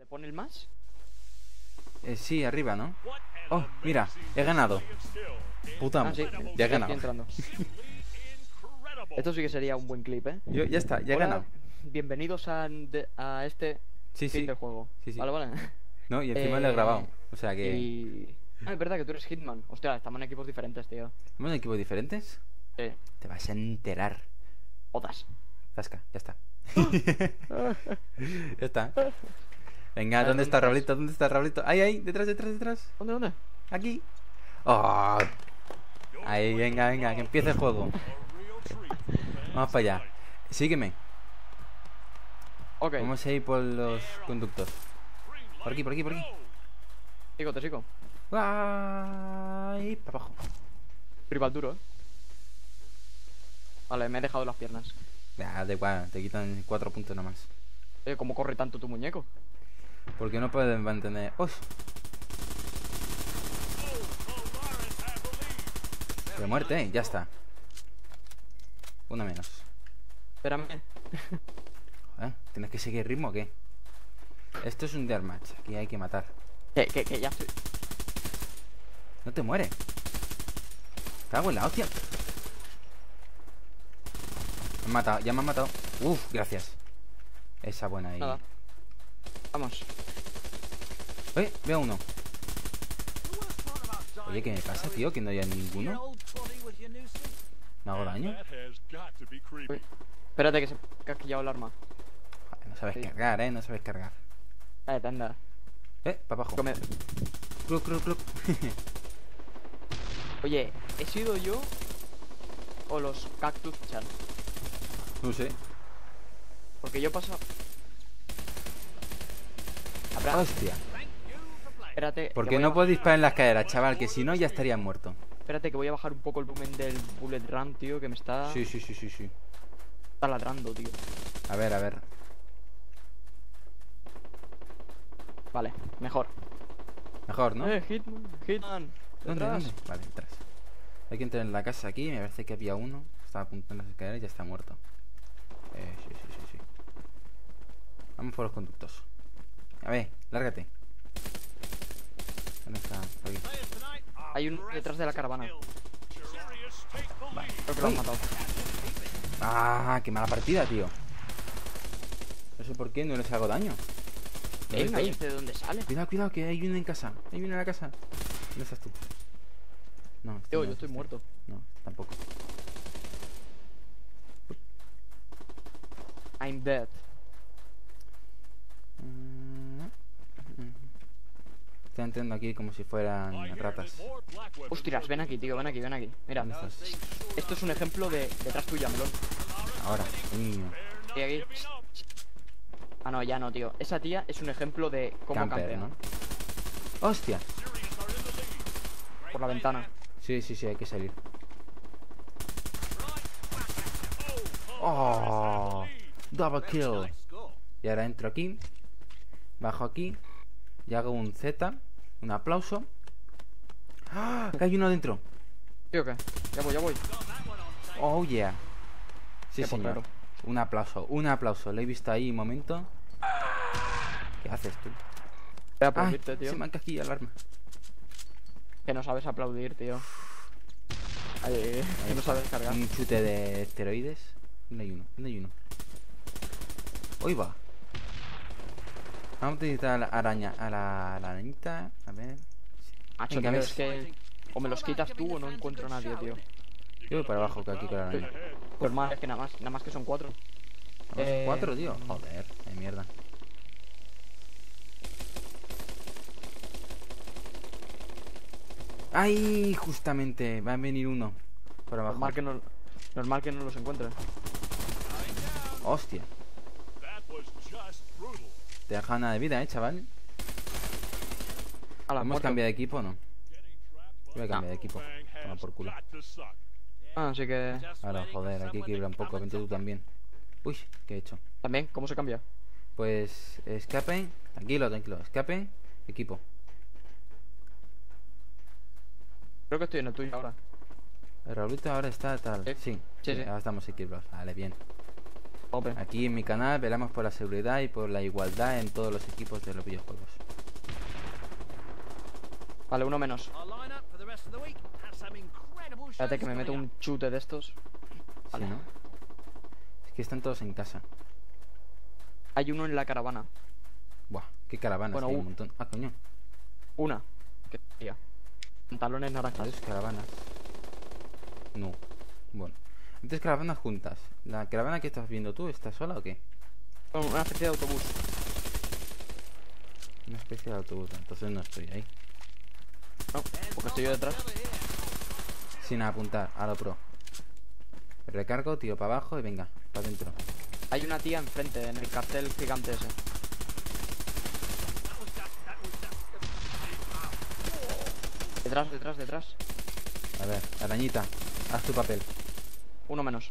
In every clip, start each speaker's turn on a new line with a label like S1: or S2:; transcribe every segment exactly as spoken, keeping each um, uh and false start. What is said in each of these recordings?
S1: ¿Te pone el más?
S2: Eh, sí, arriba, ¿no? Oh, mira, he ganado. Puta,
S1: Ah, sí,
S2: ya he
S1: estoy
S2: ganado.
S1: entrando. Esto sí que sería un buen clip, ¿eh?
S2: Yo, ya está, ya he
S1: Hola,
S2: ganado.
S1: bienvenidos a, de- a este
S2: Sí,
S1: fin
S2: sí,
S1: del juego.
S2: sí, sí.
S1: Vale, vale.
S2: No, y encima lo he grabado.
S1: Eh,
S2: O sea que...
S1: y... Ah, es verdad que tú eres Hitman. Hostia, estamos en equipos diferentes, tío.
S2: ¿Somos de equipos diferentes?
S1: Sí.
S2: Te vas a enterar.
S1: Otas.
S2: Zasca, ya está. Ya está. Venga,
S1: ver,
S2: ¿dónde
S1: ¿dónde
S2: está
S1: estás?
S2: Raulito? ¿Dónde está Raulito? Ahí, ahí, detrás, detrás, detrás.
S1: ¿Dónde, dónde?
S2: Aquí. Oh. Ahí, venga, venga, que empiece el juego. Vamos para allá. Sígueme.
S1: Ok,
S2: Vamos a ir por los conductos. Por aquí, por aquí, por aquí.
S1: sigo, te sigo.
S2: Ay, para abajo.
S1: Rival duro, ¿eh? Vale, me he dejado las piernas.
S2: Ya, da igual, te quitan cuatro puntos nada más.
S1: Oye, ¿cómo corre tanto tu muñeco?
S2: Porque no pueden mantener... ¡Uy! De muerte, ¿eh? Ya está. Una menos.
S1: Espérame.
S2: ¿Eh? ¿Tienes que seguir el ritmo o qué? Esto es un deathmatch. Aquí hay que matar.
S1: Que, que, que ya estoy...
S2: No te mueres. Cago en la hostia. Me han matado, ya me han matado. Uf, gracias. Esa buena ahí.
S1: Nada. Vamos.
S2: Oye, veo uno. Oye, ¿qué me pasa, tío? Que no haya ninguno. ¿Me hago daño?
S1: Uy. Espérate que se me ha casquillado el arma.
S2: Joder, no sabes
S1: Sí.
S2: cargar, eh. No sabes cargar.
S1: Cállate, anda.
S2: Eh, para abajo.
S1: Come-
S2: Club, club, club.
S1: Oye, ¿he sido yo o los Cactus Chan?
S2: No sé.
S1: Porque yo paso... Habrá...
S2: Hostia.
S1: Espérate.
S2: ¿Por
S1: que
S2: qué
S1: voy a
S2: no puedo
S1: bajar-
S2: disparar en las caderas, chaval? Que si no, ya estaría muerto.
S1: Espérate que voy a bajar un poco el volumen del Bullet Run, tío, que me está
S2: Sí, sí, sí, sí, sí.
S1: taladrando, tío.
S2: A ver, a ver.
S1: Vale, mejor.
S2: Mejor, ¿no?
S1: Eh, Hitman, Hitman.
S2: ¿Dónde,
S1: detrás.
S2: dónde? Vale, detrás. Hay que entrar en la casa aquí. Me parece que había uno. Estaba apuntando en las escaleras y ya está muerto. Eh, sí, sí, sí, sí. Vamos por los conductos. A ver, lárgate. ¿Dónde está? Por aquí.
S1: Hay uno detrás de la caravana.
S2: Vale.
S1: Creo que lo han
S2: Uy.
S1: matado.
S2: Ah, qué mala partida, tío. No sé por qué no les hago daño. ¿Dónde
S1: Venga, ¿y
S2: estoy?
S1: este de dónde sale?
S2: Cuidado, cuidado, que hay uno en casa. Hay uno en la casa. ¿Dónde estás tú? No, este
S1: Tío,
S2: no
S1: yo
S2: es
S1: estoy
S2: este.
S1: muerto.
S2: No, tampoco.
S1: I'm dead.
S2: Estoy entrando aquí como si fueran ratas.
S1: Hostias, ven aquí, tío, ven aquí, ven aquí. Mira,
S2: ¿Dónde estás?
S1: esto es un ejemplo de detrás tuya, melón.
S2: Ahora, niño.
S1: Y aquí. Ah, no, ya no, tío. Esa tía es un ejemplo de cómo
S2: Camper,
S1: campea.
S2: ¿no? ¡Hostia!
S1: Por la ventana.
S2: Sí, sí, sí, hay que salir. ¡Oh! Double kill. Y ahora entro aquí. Bajo aquí. Y hago un Z. Un aplauso. ¡Ah! Que hay uno dentro.
S1: ¿Tío qué? Ya voy, ya voy.
S2: Oh, yeah. Sí,
S1: Qué
S2: señor.
S1: portero.
S2: Un aplauso, un aplauso. Lo he visto ahí un momento. ¿Qué haces tú?
S1: Voy a
S2: ¡Ay!
S1: aplaudirte, tío.
S2: Se me han casquillado el arma.
S1: Que no sabes aplaudir, tío. Ay, que no sabes cargar.
S2: Un chute de esteroides. ¿Dónde hay uno? ¿Dónde hay uno? Hoy va. Vamos a utilizar a la araña. A la, a la arañita. A ver.
S1: Macho,
S2: Venga,
S1: tío,
S2: ves.
S1: es que... O me los quitas tú o no encuentro a nadie, tío.
S2: Yo voy para abajo que aquí con la araña.
S1: Pues más, es que nada más, nada más que son cuatro.
S2: Vamos,
S1: Eh,
S2: cuatro, tío. Joder, de mierda. ¡Ay! Justamente. Va a venir uno. Por abajo.
S1: Normal que no, normal que no los encuentres.
S2: Hostia. Te deja nada de vida, eh, chaval.
S1: A la
S2: ¿Hemos
S1: muerto.
S2: cambiado de equipo o no? Yo voy a cambiar de equipo. Toma por culo.
S1: Ah, así que...
S2: Ahora, joder, aquí equilibra un poco. Vente tú también. Uy, ¿qué he hecho?
S1: También, ¿cómo se cambia?
S2: Pues escape. Tranquilo, tranquilo. Escape. Equipo.
S1: Creo que estoy en el tuyo ahora.
S2: El Raulito ahora está tal.
S1: Sí.
S2: Sí,
S1: Sí, sí.
S2: ahora estamos equilibrados. Vale, bien.
S1: Jope.
S2: Aquí en mi canal velamos por la seguridad y por la igualdad en todos los equipos de los videojuegos.
S1: Vale, uno menos. Espérate que me meto un chute de estos. Vale.
S2: Sí, ¿no? Es que están todos en casa.
S1: Hay uno en la caravana.
S2: Buah, qué caravanas,
S1: Bueno,
S2: hay un
S1: un-
S2: montón. Ah, coño.
S1: Una. ¿Qué tía? Pantalones naranjas.
S2: ¿Dos caravanas? No. Bueno. Entonces caravanas juntas. ¿La caravana que estás viendo tú está sola o qué?
S1: Bueno, una especie de autobús.
S2: Una especie de autobús. Entonces no estoy ahí.
S1: No, porque estoy yo detrás.
S2: Sin apuntar, a lo pro. Recargo, tiro para abajo y venga, para adentro.
S1: Hay una tía enfrente, en el cartel gigante ese. Detrás, detrás, detrás.
S2: A ver, arañita, haz tu papel.
S1: Uno menos.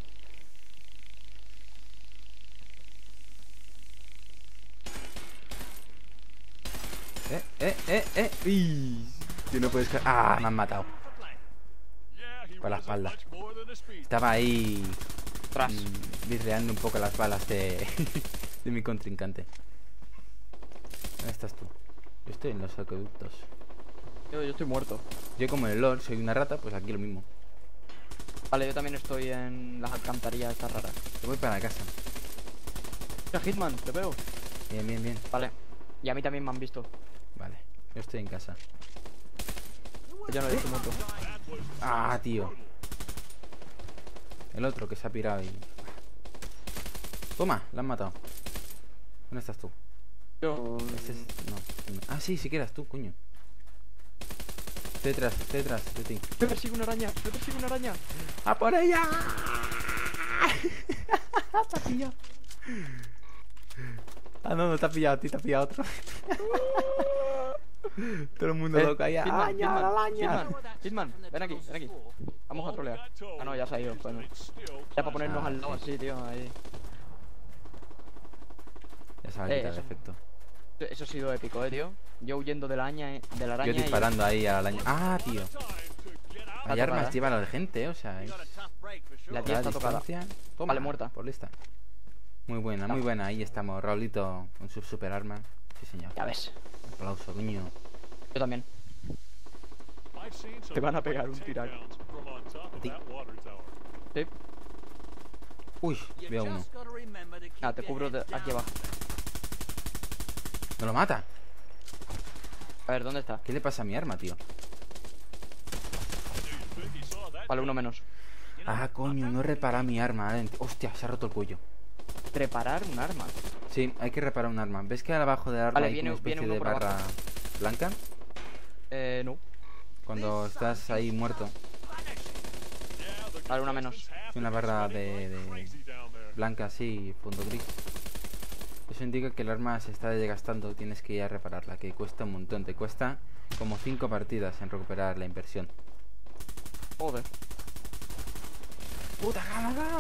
S2: Eh, eh, eh, eh. Uy, tú no puedes. ca- Ah, me han matado. Por la espalda. Estaba ahí.
S1: Atrás.
S2: mm, Birreando un poco las balas de, de mi contrincante. ¿Dónde estás tú? Yo estoy en los acueductos.
S1: Yo, yo estoy muerto.
S2: Yo, como en el LoL soy una rata, pues aquí lo mismo.
S1: Vale, yo también estoy en las alcantarillas estas raras.
S2: Yo voy para casa.
S1: Mira, Hitman, te veo.
S2: Bien, bien, bien.
S1: Vale. Y a mí también me han visto.
S2: Vale, yo estoy en casa.
S1: Yo no he visto muerto.
S2: Ah, tío. El otro que se ha pirado y... Toma, la han matado. ¿Dónde estás tú?
S1: Yo...
S2: Este es... No. Ah, sí, si quieras tú, coño. Estoy detrás, estoy detrás de ti.
S1: Me persigue una araña, me persigue una araña.
S2: ¡A por ella! Te ha pillado. Ah, no, no te ha pillado a ti, te ha pillado otro. Todo el mundo
S1: Eh,
S2: loco ahí.
S1: Hitman,
S2: ¡Araña,
S1: Hitman,
S2: araña!
S1: Hitman, Hitman, ven aquí, ven aquí. Vamos a trolear. Ah, no, ya se ha ido. Bueno. Ya para ponernos
S2: Ah,
S1: al lado así, tío. Ahí.
S2: Ya se va a
S1: Eh,
S2: quitar el
S1: eso.
S2: efecto.
S1: Eso ha sido épico, eh, tío. Yo huyendo de la araña, eh, de la araña.
S2: Yo disparando ahí a la araña. ¡Ah, tío! Hay
S1: tocada,
S2: armas
S1: ¿eh?
S2: lleva la gente, eh, o sea... es-
S1: Y la tía
S2: la
S1: está tocada.
S2: distancia. Toma,
S1: Vale, muerta.
S2: por lista. Muy buena, muy buena. Ahí estamos. Raulito con su super arma. Sí, señor.
S1: Ya ves.
S2: Aplauso, coño.
S1: Yo también.
S3: Te van a pegar un tiraco.
S2: ti.
S1: Sí.
S2: Uy, veo uno.
S1: Ah, te cubro de aquí abajo.
S2: ¿No lo mata?
S1: A ver, ¿dónde está?
S2: ¿Qué le pasa a mi arma, tío?
S1: Vale, uno menos.
S2: Ah, coño, no he reparado mi arma. eh. Hostia, se ha roto el cuello.
S1: Preparar un arma.
S2: Sí, hay que reparar un arma. ¿Ves que abajo del arma
S1: Vale,
S2: hay
S1: viene-
S2: como una
S1: viene
S2: especie
S1: uno
S2: de
S1: por
S2: barra
S1: abajo.
S2: blanca?
S1: Eh, no.
S2: Cuando estás ahí muerto.
S1: Vale, una menos.
S2: Una barra de, de blanca así, fondo gris. Eso indica que el arma se está desgastando. Tienes que ir a repararla, que cuesta un montón. Te cuesta como cinco partidas en recuperar la inversión.
S1: Joder.
S2: ¡Puta gana!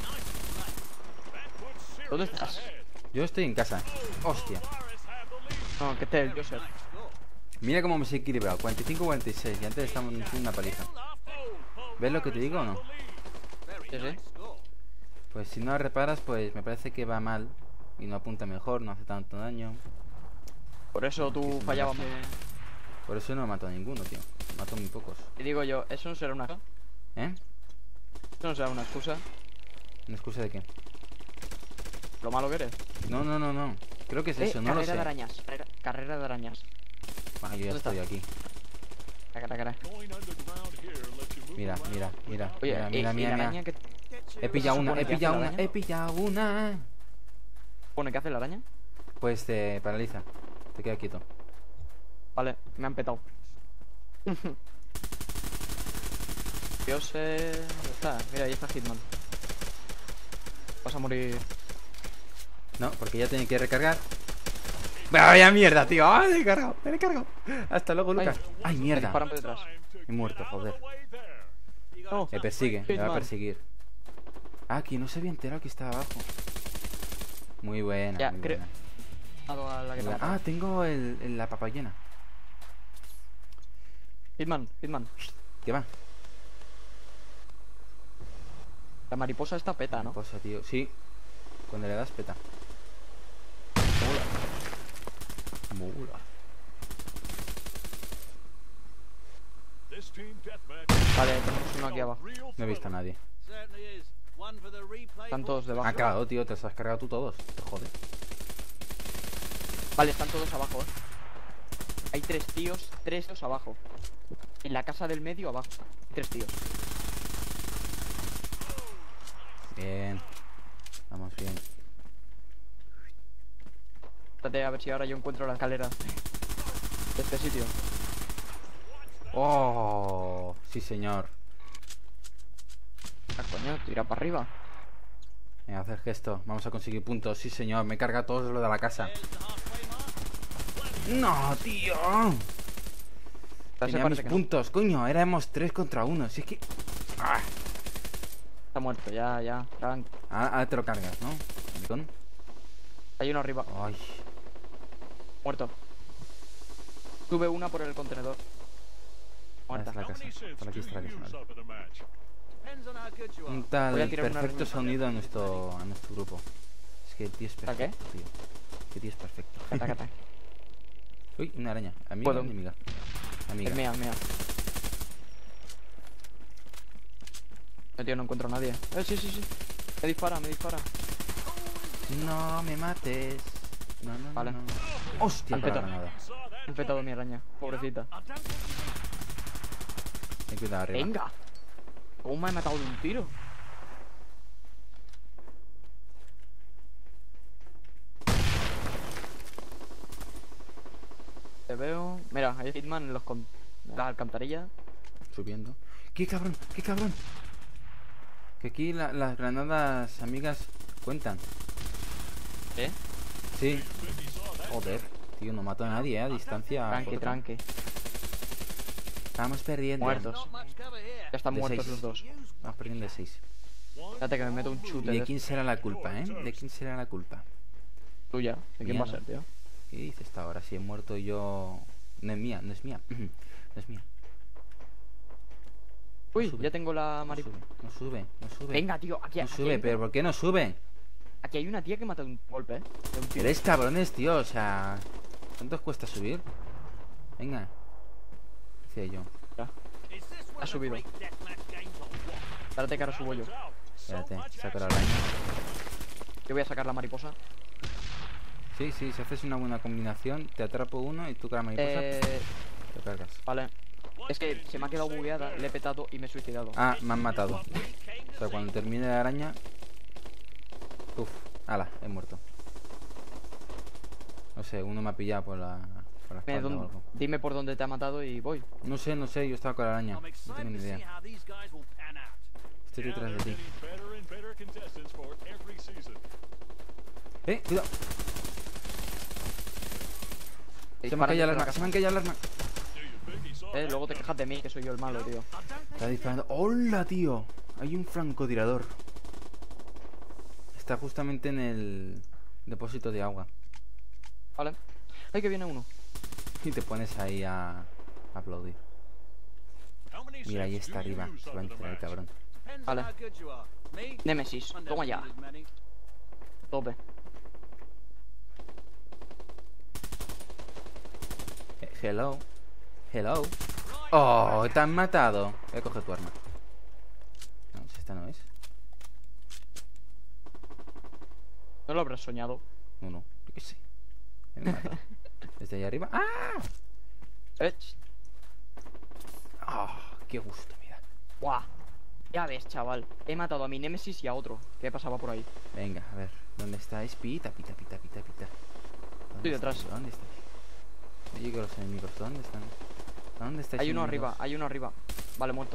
S1: ¿Dónde estás?
S2: Yo estoy en casa. Hostia.
S1: No, que esté el Joseph.
S2: Mira cómo me he equilibrado. cuarenta y cinco a cuarenta y seis. Y antes estamos en una paliza. ¿Ves lo que te digo o no?
S1: Sí, sí.
S2: Pues si no reparas, pues me parece que va mal. Y no apunta mejor, no hace tanto daño.
S1: Por eso
S2: Que
S1: tú
S2: se me
S1: fallabas.
S2: gaste. Por eso no mato a ninguno, tío. Mato muy pocos.
S1: Y digo yo, ¿eso no será una excusa?
S2: ¿Eh?
S1: ¿Eso no será una excusa?
S2: ¿Una excusa de qué?
S1: ¿Lo malo que eres?
S2: No, no, no, no. Creo que es
S1: Eh,
S2: eso, no lo
S1: carrera
S2: sé.
S1: de arañas. Carrera, carrera de arañas.
S2: Ah, yo ya
S1: ¿Dónde
S2: estoy
S1: está?
S2: aquí.
S1: Cara, cara, cara.
S2: Mira, mira, mira.
S1: Oye,
S2: mira,
S1: eh,
S2: mira,
S1: ¿y la
S2: mira, mira.
S1: araña que
S2: He pillado
S1: se
S2: una,
S1: supone
S2: he
S1: que hace
S2: pillado
S1: la
S2: una,
S1: araña?
S2: he pillado una.
S1: pone que hace la araña?
S2: Pues te paraliza. Te queda quieto.
S1: Vale, me han petado. Yo sé... ¿Dónde está? Mira, ahí está Hitman. Vas a morir.
S2: No, porque ya tiene que recargar. ¡Vaya mierda, tío! ¡Ah, me he cargado! ¡Me he cargado! Hasta luego, Lucas. ¡Ay,
S1: Me
S2: mierda!
S1: disparan por detrás.
S2: He muerto, joder.
S1: No.
S2: Me persigue, me va a
S1: Hitman.
S2: perseguir. Ah, que no se había enterado que estaba abajo. Muy buena,
S1: Ya,
S2: muy
S1: creo-
S2: buena.
S1: Algo a la que te
S2: Ah,
S1: agarra.
S2: tengo el, el- la papayena.
S1: Hitman, Hitman.
S2: ¿Qué va?
S1: La mariposa está peta, ¿no?
S2: Cosa, tío. Sí. Cuando le das, peta. Mola. Mola.
S1: Vale, tenemos uno aquí abajo.
S2: No he visto a nadie.
S1: Están todos debajo.
S2: Ah, claro, tío, te los has cargado tú todos. Te jode.
S1: Vale, están todos abajo, eh. Hay tres tíos, tres tíos abajo. En la casa del medio abajo. Hay tres tíos.
S2: Bien. Vamos bien.
S1: Espérate a ver si ahora yo encuentro la escalera de este sitio.
S2: Oh, sí, señor.
S1: Ah, coño, tira para arriba.
S2: Venga, hacer gesto. Vamos a conseguir puntos. Sí, señor. Me carga todo lo de la casa. No, tío.
S1: Parece
S2: Tenía mis
S1: que no.
S2: puntos, coño. Éramos tres contra uno. Si es que... Ah,
S1: Está muerto, ya, ya. Tranqui.
S2: ahora, ahora te lo cargas, ¿no? ¿Maricón?
S1: Hay uno arriba.
S2: Ay.
S1: Muerto. Sube una por el contenedor.
S2: Ahora
S1: Muerta.
S2: está la casa. Por aquí está la casa. Vale. Un
S1: Voy a
S2: tal
S1: tirar una
S2: perfecto
S1: reunión.
S2: sonido a nuestro, a nuestro grupo. Es que el tío es
S1: ¿A qué?
S2: perfecto, tío. Que tío es perfecto.
S1: Cata, cata.
S2: Uy, una araña. ¿Amiga
S1: ¿Puedo?
S2: o enemiga? Amiga.
S1: Es mía, es mía. No, tío, no encuentro a nadie. Eh, sí, sí, sí. Me dispara, me dispara.
S2: No me mates. No, no,
S1: Vale.
S2: no. Hostia,
S1: Han
S2: con la
S1: petado.
S2: granada.
S1: Han petado mi araña. Pobrecita.
S2: Ten cuidado arriba.
S1: Venga. ¿Cómo me ha matado de un tiro? Te veo. Mira, hay Hitman en los con... en las alcantarillas.
S2: Subiendo. ¡Qué cabrón! ¡Qué cabrón! Que aquí la- las granadas amigas cuentan.
S1: ¿Eh?
S2: Sí. Joder. Tío, no mato a nadie, ¿eh? A distancia.
S1: Tranqui,
S2: corta.
S1: tranqui.
S2: Estamos perdiendo.
S1: Muertos. Ya están
S2: De
S1: muertos
S2: seis.
S1: los dos.
S2: Estamos perdiendo de seis.
S1: Espérate que me meto un
S2: ¿Y
S1: chute
S2: de
S1: de
S2: quién será la culpa, eh? ¿De quién será la culpa?
S1: tuya. ¿De quién
S2: Mía,
S1: va a
S2: ¿no?
S1: ser, tío?
S2: ¿Qué dices esta ahora? Si he muerto yo... No es mía, no es mía. No es mía.
S1: Uy,
S2: sube,
S1: ya tengo la
S2: No
S1: mariposa.
S2: sube, no sube, no sube.
S1: Venga, tío, aquí,
S2: No
S1: aquí
S2: sube,
S1: hay,
S2: pero ¿por qué no sube?
S1: aquí hay una tía que mata de un golpe, ¿eh? De un tiro.
S2: Eres cabrones, tío, o sea... ¿Cuánto os cuesta subir? Venga. Decía yo.
S1: Ya. Ha subido. Espérate que ahora subo yo.
S2: Espérate, saco la araña.
S1: Yo voy a sacar la mariposa.
S2: Sí, sí, si haces una buena combinación, te atrapo uno y tú con la mariposa
S1: Eh...
S2: te cargas.
S1: Vale. Es que se me ha quedado bugueada, le he petado y me he suicidado.
S2: Ah, me han matado. O sea, cuando termine la araña... Uf, ala, he muerto. No sé, uno me ha pillado por la, por la
S1: Eh,
S2: espalda
S1: ¿dónde-
S2: o algo.
S1: Dime por dónde te ha matado y voy.
S2: No sé, no sé, yo estaba con la araña. No tengo ni idea. Estoy detrás de ti. Eh, cuidado. Se me han caído el arma, se me han caído el arma.
S1: Eh, luego te quejas de mí, que soy yo el malo, tío.
S2: Está disparando. ¡Hola, tío! Hay un francotirador. Está justamente en el depósito de agua.
S1: Vale. Ay, que viene uno.
S2: Y te pones ahí a aplaudir. Mira, ahí está arriba. Se va a enterar el cabrón.
S1: Vale. Nemesis, toma ya. Tope.
S2: Eh, hello. Hello. Oh, te han matado. Voy a coger tu arma. No, si esta no es.
S1: No lo habrás soñado.
S2: No, no. Yo qué sé. Me han matado. Desde ahí arriba. ¡Ah!
S1: Eh, ch-
S2: ¡Ah! ¡Qué gusto, mira!
S1: Buah. Ya ves, chaval. He matado a mi Nemesis y a otro que pasaba por ahí.
S2: Venga, a ver. ¿Dónde estáis? Pita, pita, pita, pita, pita. ¿Dónde
S1: Estoy detrás.
S2: estáis? ¿Dónde estáis? No llego los enemigos. ¿Dónde están? ¿Dónde estáis?
S1: Hay uno
S2: enemigos?
S1: arriba, hay uno arriba. Vale, muerto.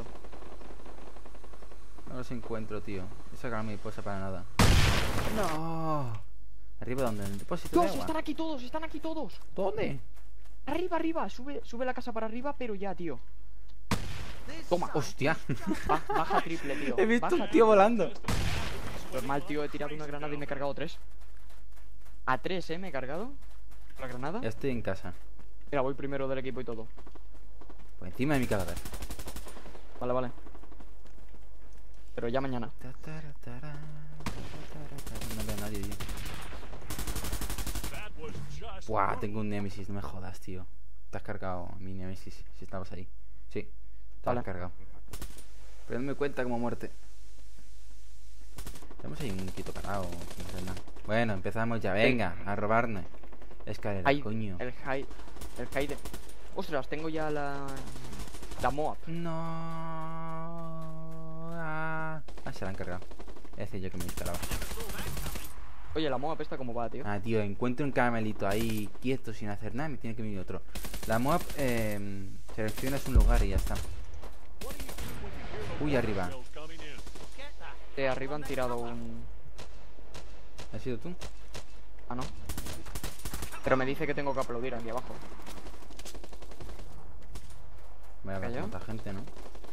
S2: No los encuentro, tío. He sacado mi esposa para nada. ¡No! ¿Arriba dónde? ¿En el depósito de
S1: Dios,
S2: agua?
S1: están aquí todos, están aquí todos.
S2: ¿Dónde?
S1: Arriba, arriba, sube, sube la casa para arriba, pero ya, tío. Toma.
S2: ¡Hostia!
S1: Ba- baja triple, tío.
S2: He visto
S1: baja
S2: un tío
S1: triple.
S2: volando.
S1: Normal, tío, he tirado una granada y me he cargado tres. A tres, eh, me he cargado. La granada.
S2: Ya estoy en casa.
S1: Mira, voy primero del equipo y todo.
S2: Por encima de mi cadáver.
S1: Vale, vale. Pero ya mañana.
S2: Ta, tara, tara, ta, tara, tara. No veo a nadie, tío. Buah, tengo un Nemesis, no me jodas, tío. Te has cargado mi Nemesis, si estabas ahí. Sí, te
S1: Vale.
S2: has cargado. Pero no me cuenta como muerte. Tenemos ahí un quito parado, sin hacer nada. Bueno, empezamos ya, venga, a robarnos. Escalera,
S1: Ay,
S2: coño.
S1: el high. El high de. Ostras, tengo ya la. La Moab.
S2: No. Ah, ah, se la han cargado. Es decir, yo que me disparaba.
S1: Oye, la Moab esta, ¿cómo va, tío?
S2: Ah, tío, encuentro un caramelito ahí quieto sin hacer nada, me tiene que venir otro. La Moab, eh, seleccionas un lugar y ya está. Uy, arriba.
S1: De arriba han tirado un.
S2: ¿Has sido tú?
S1: Ah, no. Pero me dice que tengo que aplaudir aquí abajo.
S2: Vaya,
S1: ¿Calla?
S2: tanta gente, ¿no?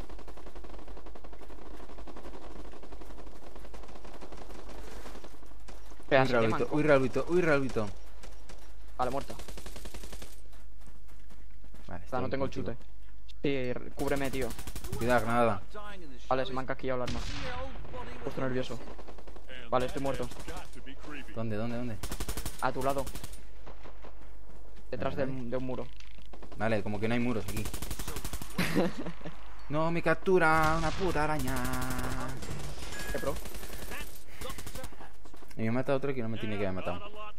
S1: Espera,
S2: Uy,
S1: se queman,
S2: Raulito,
S1: co-
S2: uy, Raulito, uy, Raulito.
S1: Vale, muerto.
S2: Vale,
S1: O sea, no
S2: estoy
S1: tengo el
S2: contigo.
S1: chute. Sí, r- cúbreme, tío.
S2: Cuidado, granada.
S1: Vale, se me han casquillado el arma. Puesto nervioso. Vale, estoy muerto.
S2: ¿Dónde, dónde, dónde?
S1: A tu lado. Detrás
S2: Vale.
S1: del- de un muro.
S2: Vale, como que no hay muros aquí. No, me captura una puta araña.
S1: ¿Qué pro?
S2: Y me mata otro que no me tiene que haber matado.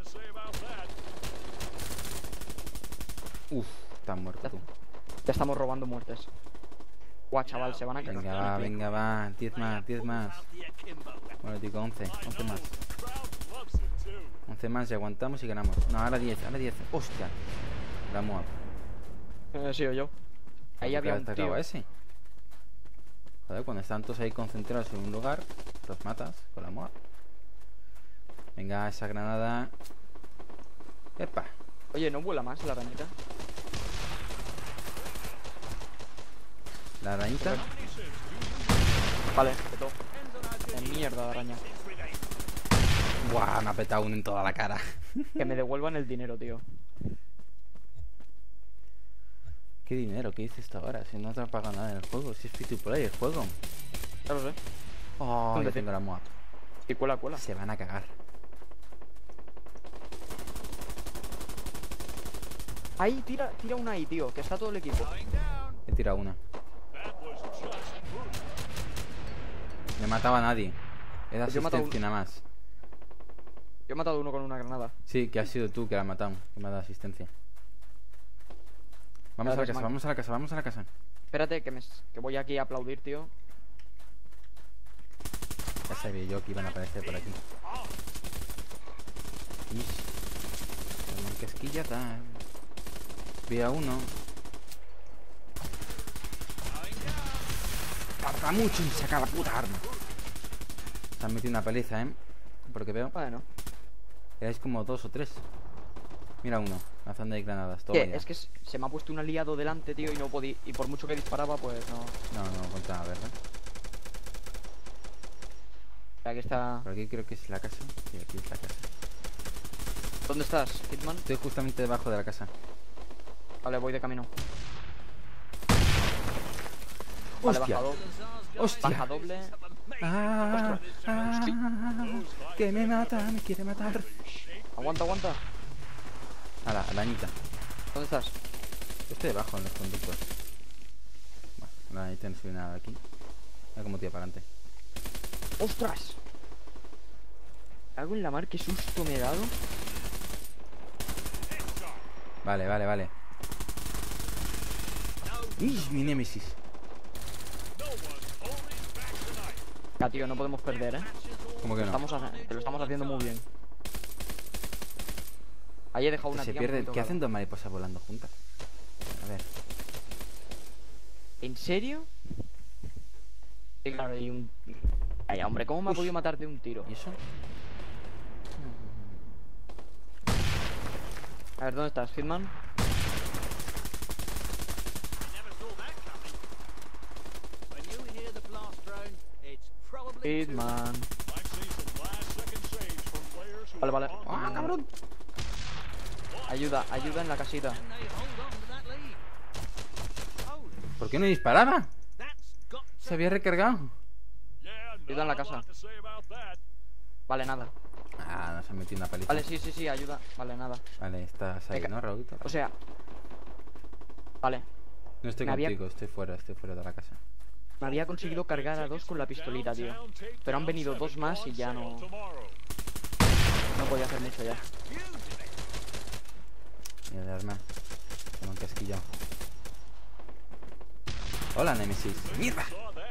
S2: Uf, estás muerto tú.
S1: Ya estamos robando muertes. Guau, chaval, se van a
S2: Venga,
S1: cagar.
S2: va, venga, va. diez más, diez más. Bueno, digo once, once más. once más y aguantamos y ganamos. No, ahora diez, ahora diez. Hostia. La Moab.
S1: Eh, sí, o yo. Ahí había un
S2: atacado
S1: tío.
S2: a ese. Joder, cuando están todos ahí concentrados en un lugar, los matas con la Moab. Venga, esa granada. Epa.
S1: Oye, ¿no vuela más la arañita?
S2: La arañita.
S1: Vale, petó. De mierda de araña.
S2: Buah, me ha petado uno en toda la cara.
S1: Que me devuelvan el dinero, tío.
S2: ¿Qué dinero? ¿Qué dices esto ahora? Si no te ha pagado nada en el juego. Si es free to play el juego.
S1: Ya lo sé.
S2: Oh,
S1: ¿Dónde
S2: ya
S1: te-
S2: tengo la Moab.
S1: Y cuela, cuela.
S2: Se van a cagar.
S1: Ahí, tira, tira una ahí, tío. Que está todo el equipo.
S2: He tirado una. No mataba a nadie. Era
S1: Pues yo he matado
S2: asistencia nada más.
S1: Yo he matado uno con una granada.
S2: Sí, que has sido tú que la has matado. Que me ha dado asistencia. Vamos a la
S1: Vale,
S2: casa,
S1: man.
S2: vamos a la casa, vamos a la casa.
S1: Espérate, que, me, que voy aquí a aplaudir, tío.
S2: Ya sabía yo que iban a aparecer por aquí. Ish. Como en casquillata. Vi a uno. Tarda mucho en sacar la puta arma. Se han metido una paliza, ¿eh? Por lo que veo.
S1: Bueno.
S2: Erais como dos o tres. Mira uno, lanzando ahí granadas. Todo
S1: Que, es que se se me ha puesto un aliado delante, tío, y no podía. Y por mucho que disparaba, pues no.
S2: No, no contaba, ¿verdad?
S1: Aquí está.
S2: Por aquí creo que es la casa. Sí, aquí es la casa.
S1: ¿Dónde estás, Hitman?
S2: Estoy justamente debajo de la casa.
S1: Vale, voy de camino. Vale,
S2: ¡Hostia!
S1: baja doble.
S2: ¡Hostia!
S1: Baja doble.
S2: Ah, ah, que me mata, me quiere matar.
S1: Aguanta, aguanta.
S2: A la arañita.
S1: ¿Dónde estás?
S2: Estoy debajo en los conductos. Bueno, la arañita no sube nada de aquí. Mira cómo tira para adelante.
S1: ¡Ostras! Hago en la mar, qué susto me he dado.
S2: Vale, vale, vale. ¡Ish, mi némesis!
S1: Ya, tío, no podemos perder, ¿eh?
S2: ¿Cómo que no?
S1: Estamos hace- te lo estamos haciendo muy bien. Ahí he dejado
S2: Que
S1: una
S2: se
S1: tía
S2: pierde.
S1: muy
S2: ¿Qué
S1: tocada.
S2: hacen dos mariposas volando juntas? A ver.
S1: ¿En serio? Sí, claro, hay un... Ay, hombre, ¿cómo me ha
S2: Ush.
S1: podido matar de un tiro?
S2: ¿Y eso?
S1: A ver, ¿dónde estás, Hitman? Hitman. Vale, vale.
S2: ¡Ah, cabrón!
S1: Ayuda, ayuda en la casita.
S2: ¿Por qué no disparaba? Se había recargado.
S1: Ayuda en la casa. Vale, nada.
S2: Ah, nos han metido una paliza.
S1: Vale, sí, sí, sí, ayuda. Vale, nada.
S2: Vale, estás ahí,
S1: Venga.
S2: ¿no, Raulito?
S1: O sea... Vale.
S2: No estoy
S1: me había-
S2: contigo, estoy fuera, estoy fuera de la casa.
S1: Me había conseguido cargar a dos con la pistolita, tío. Pero han venido dos más y ya no... No podía hacer mucho ya.
S2: Mira de arma. Se me han casquillado. Hola, Nemesis. ¡Mierda!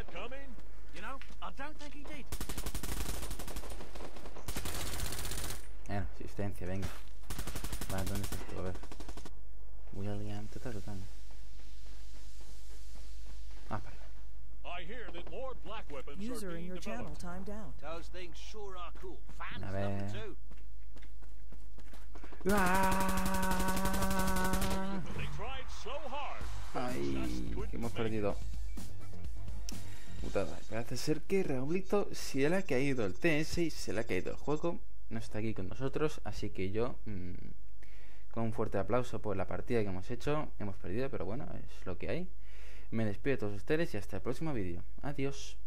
S2: Bueno, asistencia, venga. Vale, ¿dónde estás tú? A ver. William, ta, ta, ta, ta. Ah, para.
S3: User in your channel timed out.
S4: Those things sure are cool. Fans
S2: A
S4: love them
S2: ver.
S4: too.
S2: ¡Ah!
S5: They tried so hard.
S2: Ay, que hemos perdido. Putada. Parece ser que Raulito se le ha caído el T S y se le ha caído el juego. No está aquí con nosotros, así que yo mmm, con un fuerte aplauso por la partida que hemos hecho. Hemos perdido, pero bueno, es lo que hay. Me despido de todos ustedes y hasta el próximo vídeo. Adiós.